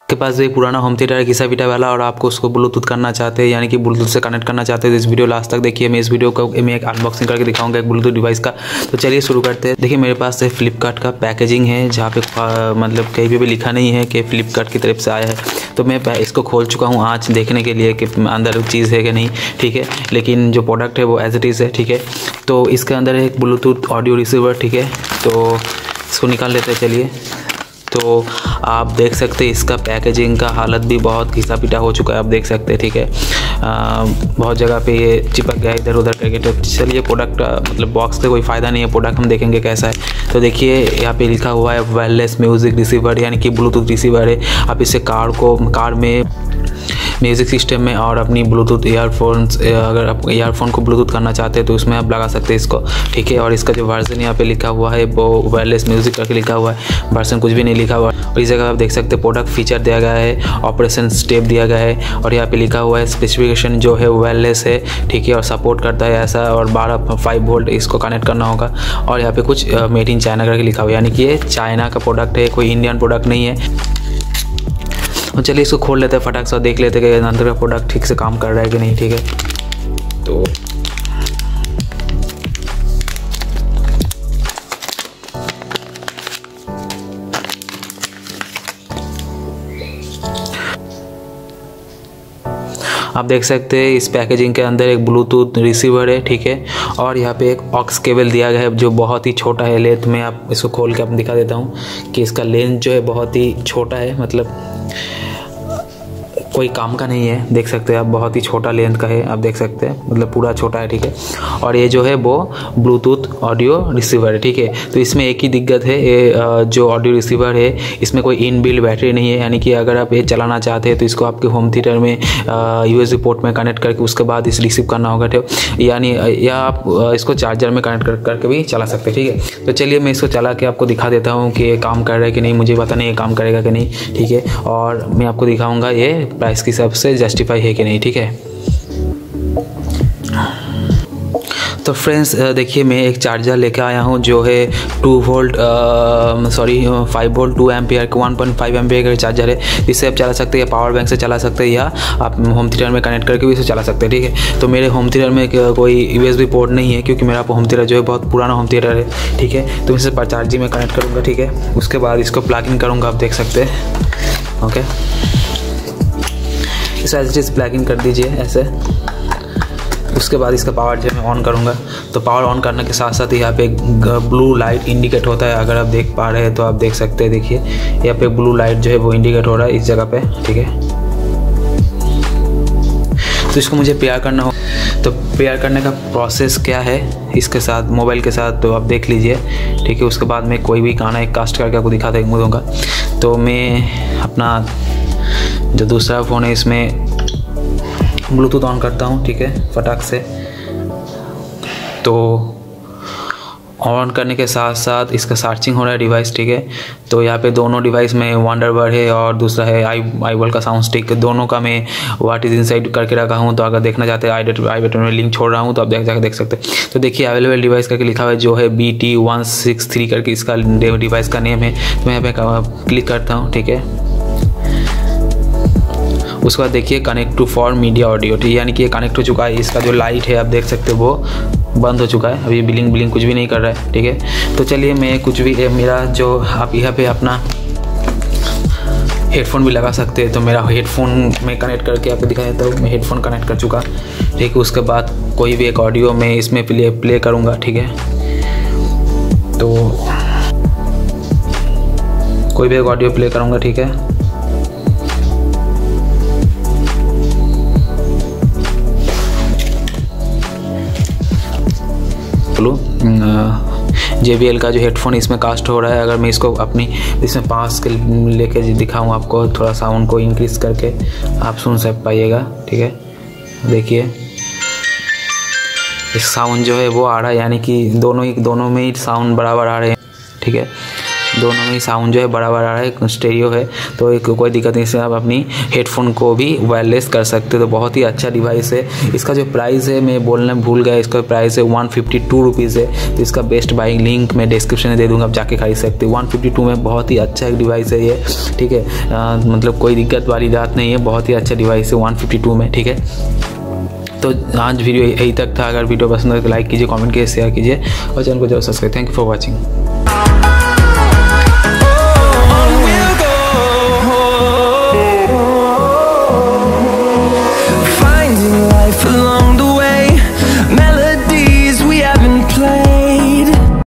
के पास एक पुराना होम थिएटर है घिसा पिटा वाला और आपको उसको ब्लूटूथ करना चाहते हैं, यानी कि ब्लूटूथ से कनेक्ट करना चाहते हैं, तो इस वीडियो लास्ट तक देखिए। मैं इस वीडियो को मैं एक अनबॉक्सिंग करके दिखाऊंगा एक ब्लूटूथ डिवाइस का। तो चलिए शुरू करते हैं। देखिए मेरे पास फ्लिपकार्ट का पैकेजिंग है, जहाँ पे मतलब कहीं भी लिखा नहीं है कि फ्लिपकार्ट की तरफ से आया है। तो मैं इसको खोल चुका हूँ आज देखने के लिए कि अंदर चीज़ है कि नहीं, ठीक है। लेकिन जो प्रोडक्ट है वो एज इट इज़ है, ठीक है। तो इसके अंदर एक ब्लूटूथ ऑडियो रिसीवर, ठीक है। तो इसको निकाल लेते हैं, चलिए। तो आप देख सकते हैं इसका पैकेजिंग का हालत भी बहुत घिसा पिटा हो चुका है, आप देख सकते हैं, ठीक है। बहुत जगह पे ये चिपक गया इधर उधर करके। तो चलिए प्रोडक्ट मतलब बॉक्स से कोई फ़ायदा नहीं है, प्रोडक्ट हम देखेंगे कैसा है। तो देखिए यहाँ पे लिखा हुआ है वायरलेस म्यूज़िक रिसीवर, यानी कि ब्लूटूथ रिसीवर है। आप इससे कार में म्यूज़िक सिस्टम में और अपनी ब्लूटूथ ईयरफोन्स, अगर आप ईयरफोन को ब्लूटूथ करना चाहते हैं तो उसमें आप लगा सकते हैं इसको, ठीक है। और इसका जो वर्जन यहाँ पे लिखा हुआ है वो वायरलेस म्यूज़िक करके लिखा हुआ है, वर्जन कुछ भी नहीं लिखा हुआ है। और इस जगह आप देख सकते हैं प्रोडक्ट फीचर दिया गया है, ऑपरेशन स्टेप दिया गया है, और यहाँ पे लिखा हुआ है स्पेसिफिकेशन जो है वायरलेस है, ठीक है, और सपोर्ट करता है ऐसा, और 5 वोल्ट इसको कनेक्ट करना होगा। और यहाँ पे कुछ मेड इन चाइना करके लिखा हुआ है, यानी कि ये चाइना का प्रोडक्ट है, कोई इंडियन प्रोडक्ट नहीं है। तो चलिए इसको खोल लेते हैं फटाक से, देख लेते हैं कि अंदर का प्रोडक्ट ठीक से काम कर रहा है कि नहीं, ठीक है। तो आप देख सकते हैं इस पैकेजिंग के अंदर एक ब्लूटूथ रिसीवर है, ठीक है। और यहाँ पे एक ऑक्स केबल दिया गया है जो बहुत ही छोटा है लेंथ में। आप इसको खोल के आप दिखा देता हूँ कि इसका लेंथ जो है बहुत ही छोटा है, मतलब कोई काम का नहीं है, देख सकते हैं आप, बहुत ही छोटा लेंथ का है, आप देख सकते हैं, मतलब पूरा छोटा है, ठीक है। और ये जो है वो ब्लूटूथ ऑडियो रिसीवर है, ठीक है। तो इसमें एक ही दिक्कत है, ये जो ऑडियो रिसीवर है इसमें कोई इनबिल्ट बैटरी नहीं है, यानी कि अगर आप ये चलाना चाहते हैं तो इसको आपके होम थिएटर में USB पोर्ट में कनेक्ट करके उसके बाद इस रिसीव करना होगा, यानी या आप इसको चार्जर में कनेक्ट करके भी चला सकते हैं, ठीक है। तो चलिए मैं इसको चला के आपको दिखा देता हूँ कि ये काम कर रहा है कि नहीं, मुझे पता नहीं ये काम करेगा कि नहीं, ठीक है। और मैं आपको दिखाऊँगा ये प्राइस के हिसाब से जस्टिफाई है कि नहीं, ठीक है। तो फ्रेंड्स देखिए मैं एक चार्जर लेके आया हूँ जो है 5 वोल्ट 2 एम्पियर का 1.5 एम्पियर का चार्जर है। इससे आप चला सकते हैं, पावर बैंक से चला सकते हैं, या आप होम थिएटर में कनेक्ट करके भी इसे चला सकते हैं, ठीक है। तो मेरे होम थिएटर में कोई USB पोर्ट नहीं है, क्योंकि मेरा होम थिएटर जो है बहुत पुराना होम थिएटर है, ठीक है। तो इसे चार्जिंग में कनेक्ट करूँगा, ठीक है। उसके बाद इसको प्लग इन करूँगा, आप देख सकते हैं, ओके। इस एज इट प्लग इन कर दीजिए ऐसे। उसके बाद इसका पावर जो मैं ऑन करूँगा, तो पावर ऑन करने के साथ साथ यहाँ पे एक ब्लू लाइट इंडिकेट होता है, अगर आप देख पा रहे हैं तो आप देख सकते हैं, देखिए यहाँ पे ब्लू लाइट जो है वो इंडिकेट हो रहा है इस जगह पे, ठीक है। तो इसको मुझे पेयर करना हो, तो पेयर करने का प्रोसेस क्या है इसके साथ, मोबाइल के साथ, तो आप देख लीजिए, ठीक है। उसके बाद मैं कोई भी गाना एक कास्ट करके आपको दिखाता दूँगा। तो मैं अपना जो दूसरा फ़ोन है इसमें ब्लूटूथ ऑन करता हूँ, ठीक है, फटाक से। तो ऑन करने के साथ साथ इसका सर्चिंग हो रहा है डिवाइस, ठीक है। तो यहाँ पे दोनों डिवाइस में वंडरबर्ड है और दूसरा है आईवॉल का साउंड स्टिक, दोनों का मैं व्हाट इज इनसाइड करके रखा हूँ। तो अगर देखना चाहते हैं आई बटन में लिंक छोड़ रहा हूँ, तो आप जाकर देख सकते हैं। तो देखिए अवेलेबल डिवाइस करके लिखा हुआ है जो है BT163 करके इसका डिवाइस का नेम है। तो मैं यहाँ पे क्लिक करता हूँ, ठीक है। उसके बाद देखिए connect to for media audio, ठीक है, यानी कि ये कनेक्ट हो चुका है। इसका जो लाइट है आप देख सकते हो वो बंद हो चुका है, अभी बिलिंग कुछ भी नहीं कर रहा है, ठीक है। तो चलिए मैं कुछ भी मेरा जो आप यहाँ पे अपना हेडफोन भी लगा सकते हैं, तो मेरा हेडफोन में कनेक्ट करके आपको दिखा देता हूँ। मैं हेडफोन कनेक्ट कर चुका, ठीक है। उसके बाद कोई भी एक ऑडियो मैं इसमें प्ले करूँगा, ठीक है। तो कोई भी एक ऑडियो प्ले करूँगा, ठीक है। JBL का जो हेडफोन इसमें कास्ट हो रहा है, अगर मैं इसको अपनी इसमें पास के लेके दिखाऊँ आपको, थोड़ा साउंड को इंक्रीज करके आप सुन पाइएगा, ठीक है। देखिए इस साउंड जो है वो आ रहा है, यानी कि दोनों में ही साउंड बराबर आ रहे हैं, ठीक है। दोनों में साउंड जो है बड़ा बड़ा है, स्टेरियो है, तो एक कोई दिक्कत नहीं। इससे आप अपनी हेडफोन को भी वायरलेस कर सकते हो। तो बहुत ही अच्छा डिवाइस है। इसका जो प्राइस है मैं बोलना भूल गया, इसका प्राइस है 152 रुपीज़ है। तो इसका बेस्ट बाइंग लिंक मैं डिस्क्रिप्शन में दे दूँगा, आप जाके खरीद सकते हो। 152 में बहुत ही अच्छा एक डिवाइस है ये, ठीक है। मतलब कोई दिक्कत वाली बात नहीं है, बहुत ही अच्छा डिवाइस है 152 में, ठीक है। तो आज वीडियो यही तक था। अगर वीडियो पसंद है तो लाइक कीजिए, कमेंट कीजिए, शेयर कीजिए और चैनल को जरूर subscribe. Thank you for watching.